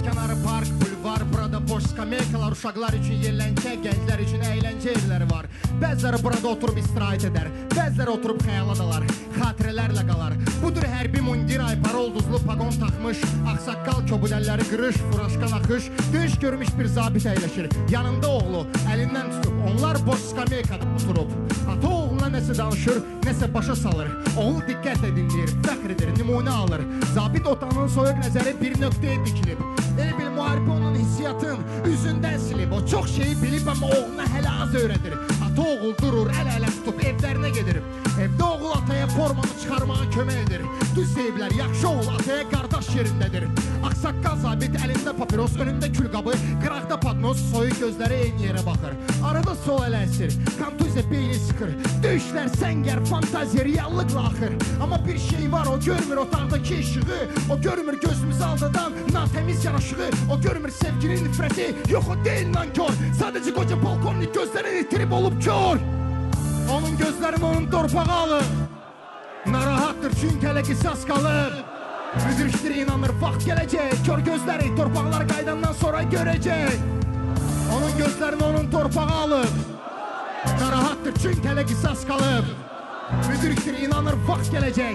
kənarı park, bulvar, burada boş skameykalar, uşaqlar üçün yerləncə, gənclər üçün əyləncə evləri var. Bəziləri burada oturub istirahət edər, bəziləri oturub xəyala dalar, xatirələrlə qalar. Budur hərbi mundir, aypara ulduzlu paqon taxmış, ağsaqqal köbudəlləri qırış, furaşqan axış, döyüş görmüş bir zabit əyləşir. Yanında oğlu əlindən tutub, onlar boş skameykada oturub. Ata oğluna nəsə danışır, nəsə başa salır. Oğul diqqətlə dinləyir, fəxr edir, nümunə alır. Zabit otanın soyuq nəzəri bir nöqtəyə dikilib. Elə bil müharibə onun hissiyatın üzündən silib. O çox şeyi bilib, amma oğluna hələ az öyrədir. Ata oğul durur, əl-ələ tutub evlərinə gedir. Evdə oğul ataya formanı çıxarmağa kömək edir. Düz deyiblər, yaxşı oğul ataya qardaş yerindədir. Ağsaqqal zabit əlində papiros, önündə külqabı, qıraqda padnos, soyuq gözləri eyni yerə baxır. Arada sol ələ əsir, kontuziya beyni sıxır. Döyüşlər səngər, fantaziya, reallıqla axır. Amma bir şey var, o görmür otaqdakı işığı. O görmür gözümüzü aldadan natəmiz yaraşığı. O görmür sevginin nifrəti, yox o deyil nankör. Sadəcə qoca polkovnik gözlərini itirib olub kör. Onun gözlərini onun torpağı alır. Narahattır çünki hələ qisas qalır. Müdrikdir inanır vaxt gələcək. Kör gözləri torpaqlar qaydandan sonra görəcək. Onun gözlərini onun torpağı alır. Narahattır çünki hələ qisas qalıb. Müdrikdir inanır vaxt gələcək.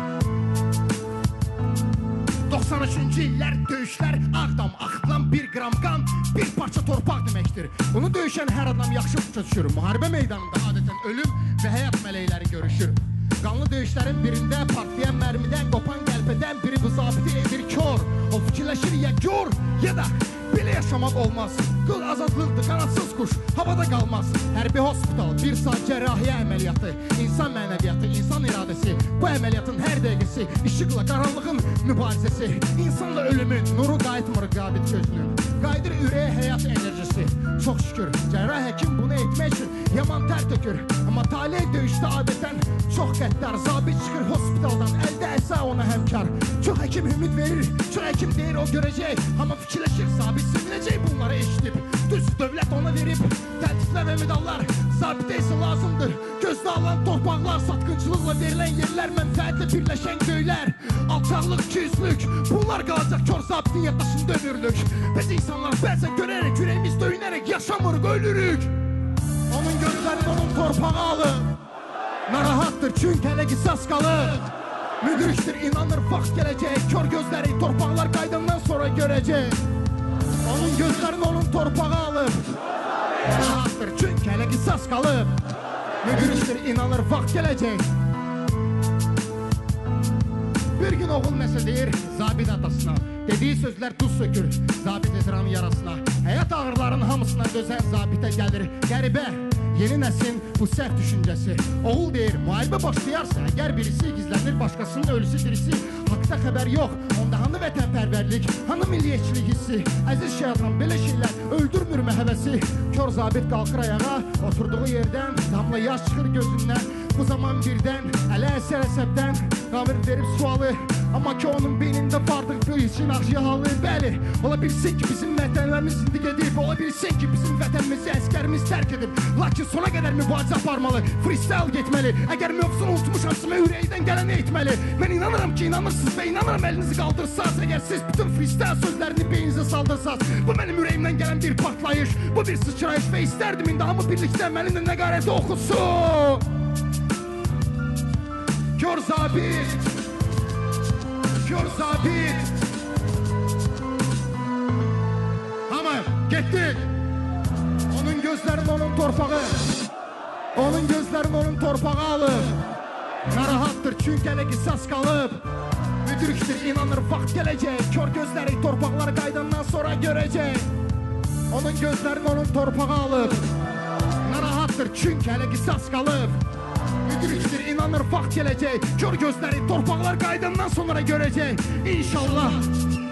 93-cü illər döyüşlər, Ağdam, axıtılan bir qram qan, bir parça torpaq deməkdir. Bunu döyüşən hər adam yaxşı başa düşür. Müharibə meydanında adətən ölüm və həyat mələkləri görüşür. Qanlı döyüşlərin birində partlayan mərmidən, qopan qəlpədən biri bu zabiti edir kör. O fikirləşir ya gör, ya da belə yaşamaq olmaz. Qıl azadlıqdır, qanadsız quş, havada qalmaz. Hərbi hospital, bir saat cərrahiyyə əməliyyatı, insan mənəviyyatı, insan iradəsi. Bu əməliyyatın hər dəqiqəsi, işıqla qaranlığın mübarizəsi. İnsanla ölümün, nuru qayıtmır qabit gözünün. Qayıdır ürəyə həyat enerjisi. Çox şükür, cərrah həkim bunu etmək üçün yaman tər tökür. Amma talih döyüşdə adətən çox qəddar. Zabit çıxır hospitaldan, əldə əsa ona həmkar. Çox həkim ümid verir, çox həkim deyir o görəcək. Amma fikirləşir, zabit sevinəcək bunları eşidib. Düz dövlət ona verib, təltiflər və medallar. Zabitə isə lazımdır, gözdə alan torpaqlar. Satqıncılıqla verilən yerlər, mənfəətlə birləşən göylər. Alçaqlıq, ikiyüzlük, bunlar qalacaq kör zabitin yaddaşında ömürlük. Biz insanlar bəzən görərək, ürəyimiz döyünərək yaşamırıq, ölürük. Onun gözlərini onun torpağı alır. Narahattır çünki hələ qisas qalır. Müdrikdir inanır vaxt gələcək. Kör gözləri torpaqlar qaydandan sonra görəcək. Onun gözlərini onun torpağı alır. Narahattır çünki hələ qisas qalır. Müdrikdir inanır vaxt gələcək. Bir gün oğul nəsə deyir zabit atasına. Dediyi sözlər duz sökür zabit ehtiramı yarasına. Həyat ağırların hamısına dözən zabitə gəlir qəribə yeni nəslin bu səhv düşüncəsi. Oğul deyir, müharibə başlayarsa, əgər birisi gizlənir, başqasının ölüsü dirisi, haqda xəbər yox, onda hanı vətənpərvərlik, hanı milliyyətçilik hissi, əziz şeytan, belə şeylər öldürmür həvəsi. Kör zabit qalxır ayağa, oturduğu yerdən, damla yaş çıxır gözündən, bu zaman birdən, ələ əsər əsəbdən, qamir verib sualı, amma ki onun beynində vardır bu için axşıya halı. Bəli, ola bilsin ki bizim vətənlərimiz indi gedib, ola bilsin ki bizim vətənimizi əskərimiz tərk edib, lakin sona qədər mübarizə aparmalı, freestyle getməli. Əgər mövzunu unutmuşamsın və ürəkdən gələni etməli. Mən inanıram ki inanırsınız və inanıram əlinizi qaldırsaz. Əgər siz bütün freestyle sözlərini beyninizə saldırsaz, bu mənim ürəyimdən gələn bir partlayış, bu bir sıçrayış və istərdim indi hamı birlikdə mənimlə nəqarəti oxusun. Kör zabit, kör zabit. Ama getdik. Onun gözlərini onun torpağı, onun gözlərini onun torpağı alır. Narahattır çünki hələ qisas qalıb. Müdrikdir inanır vaxt gələcək. Kör gözləri torpaqları qaydandan sonra görəcək. Onun gözlərini onun torpağı alır. Narahattır çünki hələ qisas qalıb. Müdrikdir inanır vaxt gələcək. Kör gözləri torpaqlar qaydandan sonra görəcək. İnşallah.